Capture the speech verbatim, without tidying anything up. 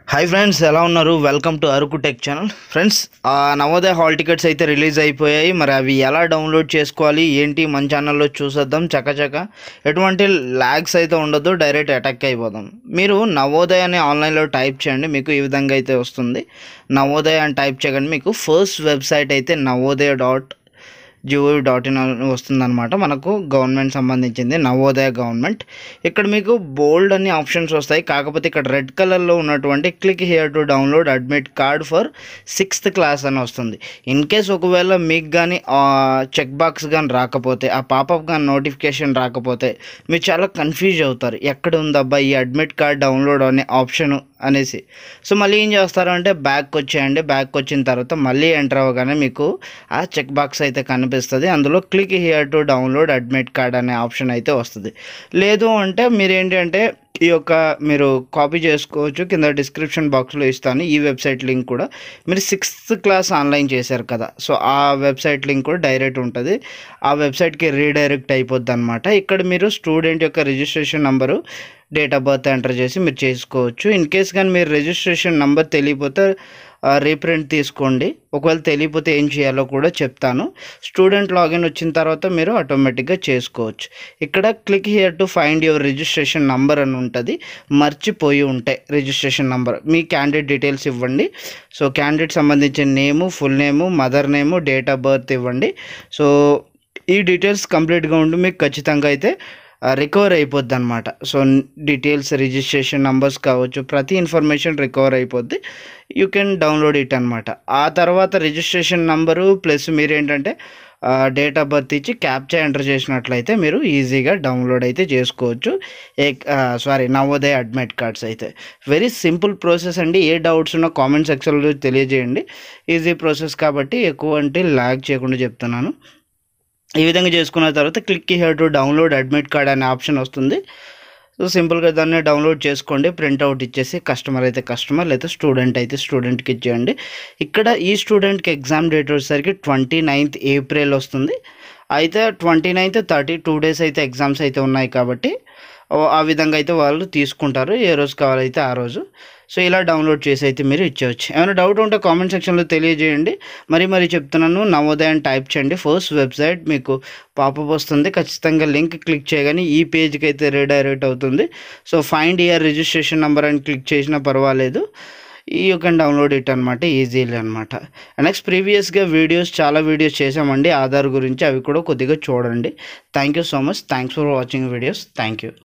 Hi friends, ఎలా ఉన్నారు? Welcome to Araku tech channel. Friends, Navodaya hall tickets అయితే రిలీజ్ అయిపోయాయి. మరి అవి ఎలా డౌన్లోడ్ చేసుకోవాలి ఏంటి మన ఛానల్లో చూసేద్దాం. చకచక ఎటువంటి ల్యాగ్స్ అయితే ఉండదు, డైరెక్ట్ అటాక్ అయిపోదాం. మీరు నవోదయ అని ఆన్లైన్లో టైప్ చేయండి, మీకు ఈ విధంగా అయితే వస్తుంది. నవోదయ అని టైప్ చేయగానే మీకు ఫస్ట్ వెబ్సైట్ అయితే Navodaya dot G O V వస్తుందన్నమాట. మనకు గవర్నమెంట్ సంబంధించింది, నవోదయ గవర్నమెంట్. ఇక్కడ మీకు బోల్డ్ అన్ని ఆప్షన్స్ వస్తాయి. కాకపోతే ఇక్కడ రెడ్ కలర్లో ఉన్నటువంటి click here to download admit card for sixth class అని వస్తుంది. ఇన్ కేస్ ఒకవేళ మీకు కానీ చెక్ బాక్స్ కానీ రాకపోతే, ఆ పాపప్ కానీ నోటిఫికేషన్ రాకపోతే మీరు చాలా కన్ఫ్యూజ్ అవుతారు. ఎక్కడ ఉందబ్బా ఈ అడ్మిట్ కార్డ్ డౌన్లోడ్ అనే ఆప్షన్ అనేసి. సో మళ్ళీ ఏం చేస్తారు అంటే బ్యాక్ వచ్చేయండి. బ్యాక్ వచ్చిన తర్వాత మళ్ళీ ఎంటర్ అవ్వగానే మీకు ఆ చెక్ బాక్స్ అయితే కనిపిస్తుంది. అందులో click here to download admit card అనే ఆప్షన్ అయితే వస్తుంది. లేదు అంటే మీరు ఏంటి అంటే ఈ యొక్క మీరు కాపీ చేసుకోవచ్చు. కింద డిస్క్రిప్షన్ బాక్స్లో ఇస్తాను ఈ వెబ్సైట్ లింక్ కూడా. మీరు సిక్స్త్ క్లాస్ ఆన్లైన్ చేశారు కదా, సో ఆ వెబ్సైట్ లింక్ కూడా డైరెక్ట్ ఉంటుంది. ఆ వెబ్సైట్కి రీడైరెక్ట్ అయిపోద్ది అనమాట. ఇక్కడ మీరు స్టూడెంట్ యొక్క registration number, date of birth enter చేసి మీరు చేసుకోవచ్చు. ఇన్ కేస్ కానీ మీరు రిజిస్ట్రేషన్ నెంబర్ తెలియకపోతే రీప్రింట్ తీసుకోండి. ఒకవేళ తెలియకపోతే ఏం చేయాలో కూడా చెప్తాను. స్టూడెంట్ లాగిన్ వచ్చిన తర్వాత మీరు ఆటోమేటిక్గా చేసుకోవచ్చు. ఇక్కడ click here to find your registration number అని ఉంటుంది. మర్చిపోయి ఉంటే రిజిస్ట్రేషన్ నంబర్, మీ క్యాండిడేట్ డీటెయిల్స్ ఇవ్వండి. సో క్యాండిడేట్ సంబంధించిన name, full name, mother name, date of birth ఇవ్వండి. సో ఈ డీటెయిల్స్ కంప్లీట్గా ఉండి మీకు ఖచ్చితంగా అయితే రికవర్ అయిపోద్ది అనమాట. సో డీటెయిల్స్, రిజిస్ట్రేషన్ నంబర్స్ కావచ్చు, ప్రతి ఇన్ఫర్మేషన్ రికవర్ అయిపోద్ది. యూ కెన్ డౌన్లోడ్ ఇట్ అనమాట. ఆ తర్వాత రిజిస్ట్రేషన్ నంబరు ప్లస్ మీరు ఏంటంటే డేట్ ఆఫ్ బర్త్ ఇచ్చి క్యాప్చా ఎంటర్ చేసినట్లయితే మీరు ఈజీగా డౌన్లోడ్ అయితే చేసుకోవచ్చు. ఏ సారీ నవోదయ అడ్మిట్ కార్డ్స్ అయితే వెరీ సింపుల్ ప్రాసెస్ అండి. ఏ డౌట్స్ ఉన్నా కామెంట్ సెక్షన్లో తెలియజేయండి. ఈజీ ప్రాసెస్ కాబట్టి ఎక్కువ అంటే ల్యాగ్ చేయకుండా చెప్తున్నాను. ఈ విధంగా చేసుకున్న తర్వాత click here to download admit card అనే ఆప్షన్ వస్తుంది. సో సింపుల్గా దాన్ని డౌన్లోడ్ చేసుకోండి. ప్రింట్అవుట్ ఇచ్చేసి కస్టమర్ అయితే కస్టమర్, లేదా స్టూడెంట్ అయితే స్టూడెంట్కి ఇచ్చేయండి. ఇక్కడ ఈ స్టూడెంట్కి ఎగ్జామ్ డేట్ వచ్చేసరికి ట్వంటీ నైన్త్ ఏప్రిల్ వస్తుంది. అయితే twenty ninth thirty two days అయితే ఎగ్జామ్స్ అయితే ఉన్నాయి కాబట్టి ఆ విధంగా అయితే వాళ్ళు తీసుకుంటారు, ఏ రోజు కావాలైతే ఆ రోజు. సో ఇలా డౌన్లోడ్ చేసి అయితే మీరు ఇచ్చేవచ్చు. ఏమైనా డౌట్ ఉంటే కామెంట్ సెక్షన్లో తెలియజేయండి. మరి మరి చెప్తున్నాను, నవోదయ అని టైప్ చేయండి. ఫస్ట్ వెబ్సైట్ మీకు పాపప్ వస్తుంది. ఖచ్చితంగా లింక్ క్లిక్ చేయగానే ఈ పేజ్కి అయితే రీడైరెక్ట్ అవుతుంది. So find your registration number అని క్లిక్ చేసినా పర్వాలేదు, యూ కెన్ డౌన్లోడ్ ఇట్ అనమాట, ఈజీలీ అనమాట. నెక్స్ట్ ప్రీవియస్గా వీడియోస్ చాలా వీడియోస్ చేసామండి ఆధార్ గురించి, అవి కూడా కొద్దిగా చూడండి. Thank you so much. Thanks for watching videos. Thank you.